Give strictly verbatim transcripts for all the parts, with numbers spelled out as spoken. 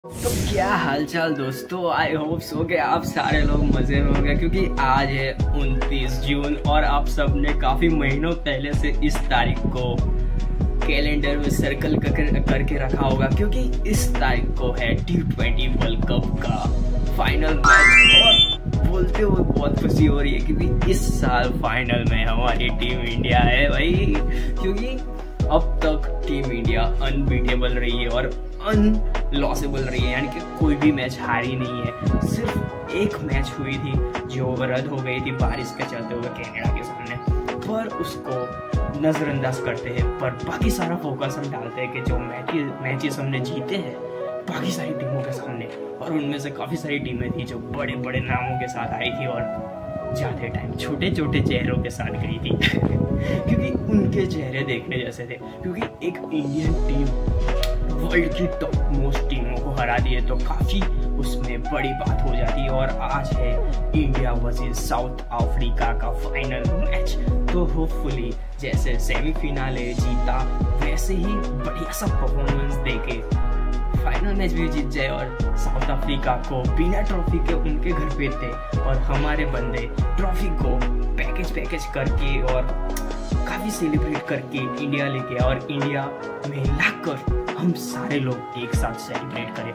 तो क्या हालचाल दोस्तों, आई होप सो कि आप सारे लोग मजे में होंगे क्योंकि आज है उनतीस जून और आप सब ने काफी महीनों पहले से इस तारीख को कैलेंडर में सर्कल कर, करके रखा होगा क्योंकि इस तारीख को है टी ट्वेंटी वर्ल्ड कप का फाइनल मैच। और बोलते हुए बहुत खुशी हो रही है क्योंकि इस साल फाइनल में हमारी टीम इंडिया है भाई, क्योंकि अब तक टीम इंडिया अनबीटेबल रही है और अनलॉसेबल रही है, यानी कि कोई भी मैच हारी नहीं है। सिर्फ एक मैच हुई थी जो रद्द हो गई थी बारिश के चलते हुए कनाडा के सामने, पर उसको नज़रअंदाज करते हैं। पर बाकी सारा फोकस हम डालते हैं कि जो मैचेस हमने जीते हैं बाकी सारी टीमों के सामने, और उनमें से काफ़ी सारी टीमें थी जो बड़े बड़े नामों के साथ आई थी और जाते टाइम छोटे छोटे चेहरों के साथ गई थी क्योंकि उनके चेहरे देखने जैसे थे। क्योंकि एक इंडियन टीम वर्ल्ड की टॉप मोस्ट टीमों को हरा दिए तो काफ़ी उसमें बड़ी बात हो जाती है। और आज है इंडिया वर्सेस साउथ अफ्रीका का फाइनल मैच, तो होपफुली जैसे सेमीफिनाले जीता वैसे ही बढ़िया सा परफॉर्मेंस देके फाइनल मैच भी जीत जाए और साउथ अफ्रीका को बिना ट्रॉफी के उनके घर भेजते और हमारे बंदे ट्रॉफी को पैकेज पैकेज करके और काफ़ी सेलिब्रेट करके इंडिया लेके और इंडिया में लाकर हम सारे लोग एक साथ सेलिब्रेट करें,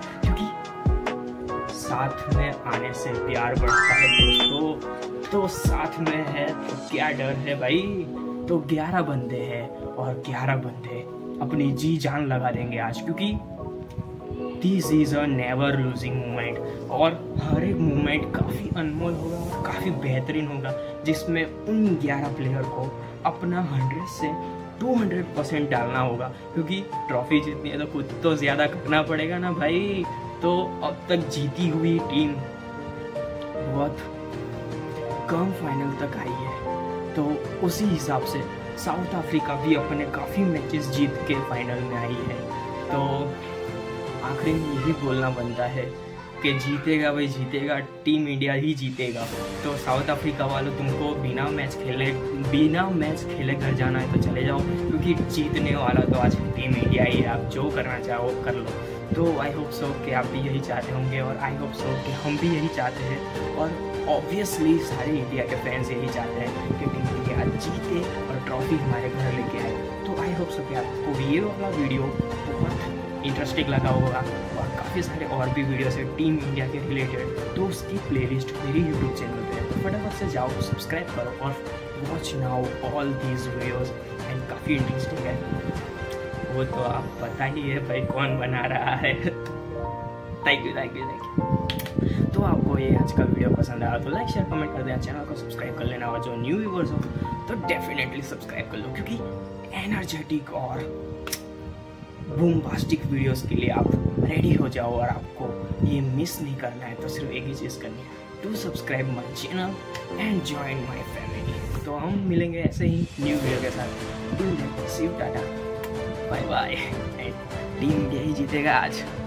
क्योंकि साथ में आने से प्यार बढ़ता है दोस्तों। तो साथ में है तो क्या डर है भाई। तो ग्यारह बंदे हैं और ग्यारह बंदे अपनी जी जान लगा देंगे आज, क्योंकि this is a never losing moment और हर एक मोमेंट काफ़ी अनमोल होगा और काफ़ी बेहतरीन होगा, जिसमें उन ग्यारह प्लेयर को अपना हंड्रेड से टू हंड्रेड परसेंट डालना होगा, क्योंकि ट्रॉफी जीतनी है तो कुछ तो ज़्यादा करना पड़ेगा ना भाई। तो अब तक जीती हुई टीम बहुत कम फाइनल तक आई है, तो उसी हिसाब से साउथ अफ्रीका भी अपने काफ़ी मैचेस जीत के फाइनल में आई है। तो आखिर में यही बोलना बनता है कि जीतेगा भाई जीतेगा, टीम इंडिया ही जीतेगा। तो साउथ अफ्रीका वालों, तुमको बिना मैच खेले बिना मैच खेले घर जाना है तो चले जाओ, क्योंकि जीतने वाला तो आज टीम इंडिया ही है। आप जो करना चाहो कर लो। तो आई होप सो कि आप भी यही चाहते होंगे और आई होप सो कि हम भी यही चाहते हैं, और ऑब्वियसली सारे इंडिया के फैंस यही चाहते हैं कि टीम इंडिया जीते और ट्रॉफी हमारे घर लेके आए। तो आई होप सो कि आपको ये वाला वीडियो बहुत इंटरेस्टिंग लगा होगा और काफ़ी सारे और भी वीडियोस है टीम इंडिया के रिलेटेड, तो उसकी प्लेलिस्ट मेरी यूट्यूब चैनल पे है। तो फटाफट से जाओ, सब्सक्राइब करो और watch now all these videos and काफ़ी इंटरेस्टिंग है। वो तो आप पता ही है भाई कौन बना रहा है। Thank you thank you thank you. तो आपको ये आज का वीडियो पसंद आया तो लाइक शेयर कमेंट कर देना, चैनल को सब्सक्राइब कर लेना, और जो न्यू व्यूअर्स हो तो डेफिनेटली सब्सक्राइब कर लो, क्योंकि एनर्जेटिक और बूमबास्टिक वीडियोस के लिए आप रेडी हो जाओ। और आपको ये मिस नहीं करना है तो सिर्फ एक ही चीज़ करनी है, to subscribe my channel and join my family. तो हम मिलेंगे ऐसे ही न्यू वीडियो के साथ। Do see you, tata bye bye. Team India ही जीतेगा आज।